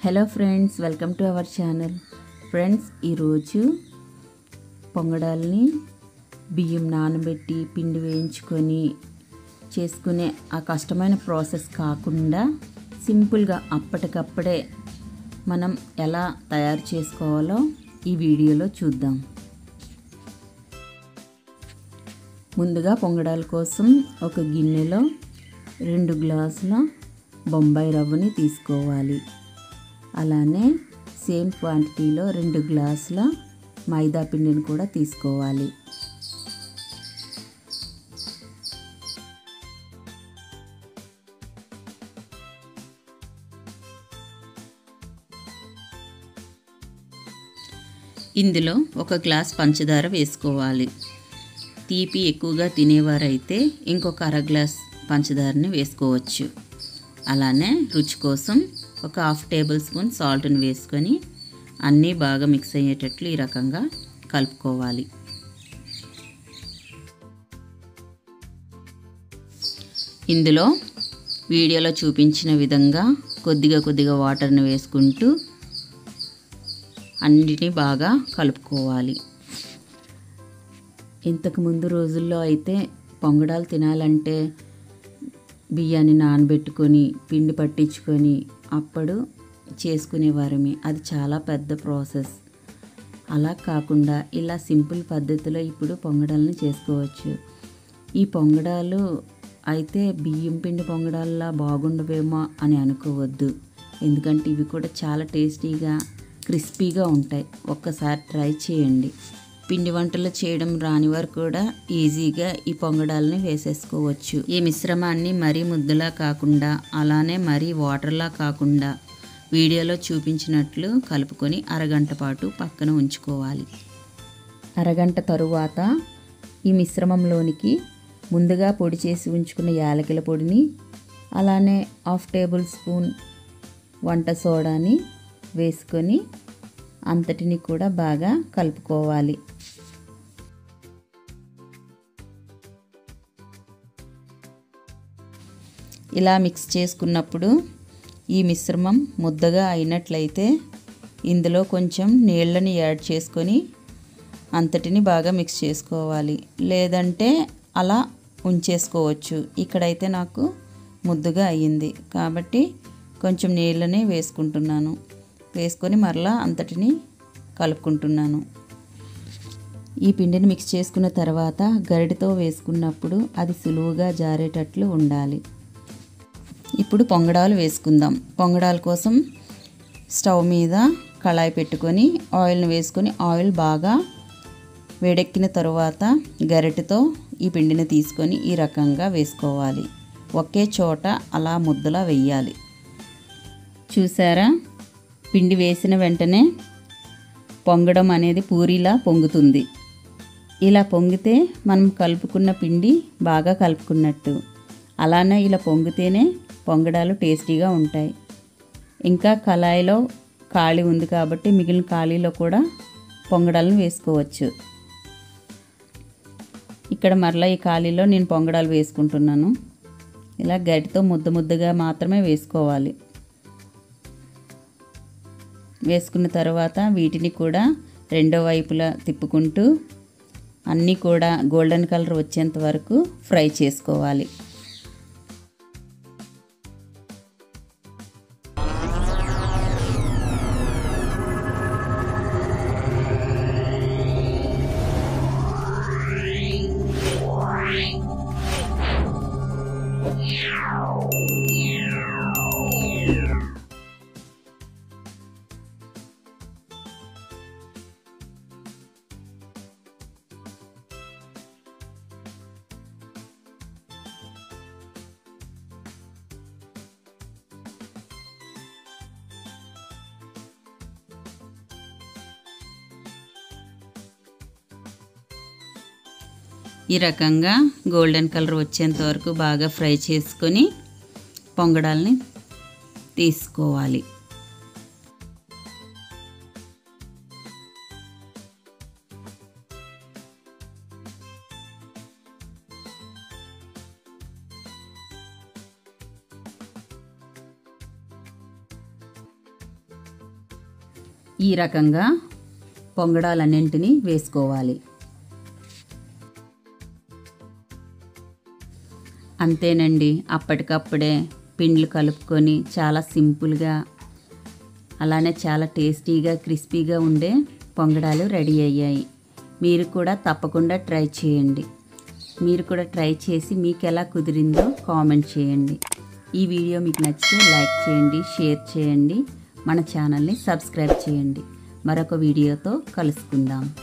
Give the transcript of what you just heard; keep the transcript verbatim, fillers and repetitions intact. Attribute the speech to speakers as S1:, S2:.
S1: Hello friends, welcome to our channel. Friends, ఈరోజు పొంగడాల్ని బియ్యం నానబెట్టి పిండి వేయించుకొని చేసుకునే ఆ కష్టమైన ప్రాసెస్ కాకుండా సింపుల్గా అప్పటికప్పుడే మనం ఎలా తయారు చేసుకోవాలో ఈ వీడియోలో చూద్దాం. ముందుగా పొంగడాల కోసం ఒక గిన్నెలో రెండు గ్లాసుల బొంబాయి రవ్వని తీసుకోవాలి. అలానే సేమ్ క్వాంటిటీలో రెండు గ్లాసుల మైదా పిండిని కూడా తీసుకోవాలి. ఇందులో ఒక గ్లాస్ పంచదార వేసుకోవాలి. తీపి ఎక్కువగా తినేవారైతే ఇంకొక అర గ్లాస్ పంచదారని వేసుకోవచ్చు. అలానే రుచి కోసం ఒక హాఫ్ టేబుల్ స్పూన్ సాల్ట్ని వేసుకొని అన్నీ బాగా మిక్స్ అయ్యేటట్లు ఈ రకంగా కలుపుకోవాలి. ఇందులో వీడియోలో చూపించిన విధంగా కొద్దిగా కొద్దిగా వాటర్ని వేసుకుంటూ అన్నిటినీ బాగా కలుపుకోవాలి. ఇంతకు ముందు రోజుల్లో అయితే పొంగడాలు తినాలంటే బియ్యాన్ని నానబెట్టుకొని పిండి పట్టించుకొని అప్పుడు చేసుకునేవారమే. అది చాలా పెద్ద ప్రాసెస్. అలా కాకుండా ఇలా సింపుల్ పద్ధతిలో ఇప్పుడు పొంగడాలను చేసుకోవచ్చు. ఈ పొంగడాలు అయితే బియ్యం పిండి పొంగడాల్లా బాగుండవేమో అని అనుకోవద్దు. ఎందుకంటే ఇవి కూడా చాలా టేస్టీగా క్రిస్పీగా ఉంటాయి. ఒక్కసారి ట్రై చేయండి. పిండి వంటలు చేయడం రాని వారు కూడా ఈజీగా ఈ పొంగడాలని వేసేసుకోవచ్చు. ఈ మిశ్రమాన్ని మరీ ముద్దలా కాకుండా అలానే మరీ వాటర్లా కాకుండా వీడియోలో చూపించినట్లు కలుపుకొని అరగంట పాటు పక్కన ఉంచుకోవాలి. అరగంట తరువాత ఈ మిశ్రమంలోనికి ముందుగా పొడి చేసి ఉంచుకున్న యాలకుల పొడిని అలానే హాఫ్ టేబుల్ స్పూన్ వంట సోడాని వేసుకొని అంతటిని కూడా బాగా కలుపుకోవాలి. ఇలా మిక్స్ చేసుకున్నప్పుడు ఈ మిశ్రమం ముద్దగా అయినట్లయితే ఇందులో కొంచెం నీళ్ళని యాడ్ చేసుకొని అంతటిని బాగా మిక్స్ చేసుకోవాలి. లేదంటే అలా ఉంచేసుకోవచ్చు. ఇక్కడైతే నాకు ముద్దగా అయ్యింది కాబట్టి కొంచెం నీళ్ళని వేసుకుంటున్నాను. వేసుకొని మరలా అంతటిని కలుపుకుంటున్నాను. ఈ పిండిని మిక్స్ చేసుకున్న తర్వాత గరిటెతో వేసుకున్నప్పుడు అది సులువుగా జారేటట్లు ఉండాలి. ఇప్పుడు పొంగడాలు వేసుకుందాం. పొంగడాల కోసం స్టవ్ మీద కళాయి పెట్టుకొని ఆయిల్ని వేసుకొని ఆయిల్ బాగా వేడెక్కిన తర్వాత గరిటెతో ఈ పిండిని తీసుకొని ఈ రకంగా వేసుకోవాలి. ఒకే చోట అలా ముద్దలా వేయాలి. చూసారా, పిండి వేసిన వెంటనే పొంగడం అనేది పూరీలా పొంగుతుంది. ఇలా పొంగితే మనం కలుపుకున్న పిండి బాగా కలుపుకున్నట్టు. అలానే ఇలా పొంగితేనే పొంగడాలు టేస్టీగా ఉంటాయి. ఇంకా కళాయిలో ఖాళీ ఉంది కాబట్టి మిగిలిన ఖాళీలో కూడా పొంగడాలను వేసుకోవచ్చు. ఇక్కడ మరలా ఈ ఖాళీలో నేను పొంగడాలు వేసుకుంటున్నాను. ఇలా గరిటెతో ముద్ద ముద్దగా మాత్రమే వేసుకోవాలి. వేసుకున్న తర్వాత వీటిని కూడా రెండో వైపులా తిప్పుకుంటూ అన్నీ కూడా గోల్డెన్ కలర్ వచ్చేంత వరకు ఫ్రై చేసుకోవాలి. ఈ రకంగా గోల్డెన్ కలర్ వచ్చేంత వరకు బాగా ఫ్రై చేసుకొని పొంగడాల్ని తీసుకోవాలి. ఈ రకంగా పొంగడాలన్నింటినీ వేసుకోవాలి. అంతేనండి, అప్పటికప్పుడే పిండిలు కలుపుకొని చాలా సింపుల్గా అలానే చాలా టేస్టీగా క్రిస్పీగా ఉండే పొంగడాలు రెడీ అయ్యాయి. మీరు కూడా తప్పకుండా ట్రై చేయండి. మీరు కూడా ట్రై చేసి మీకు ఎలా కుదిరిందో కామెంట్ చేయండి. ఈ వీడియో మీకు నచ్చితే లైక్ చేయండి, షేర్ చేయండి, మన ఛానల్ని సబ్స్క్రైబ్ చేయండి. మరొక వీడియోతో కలుసుకుందాం.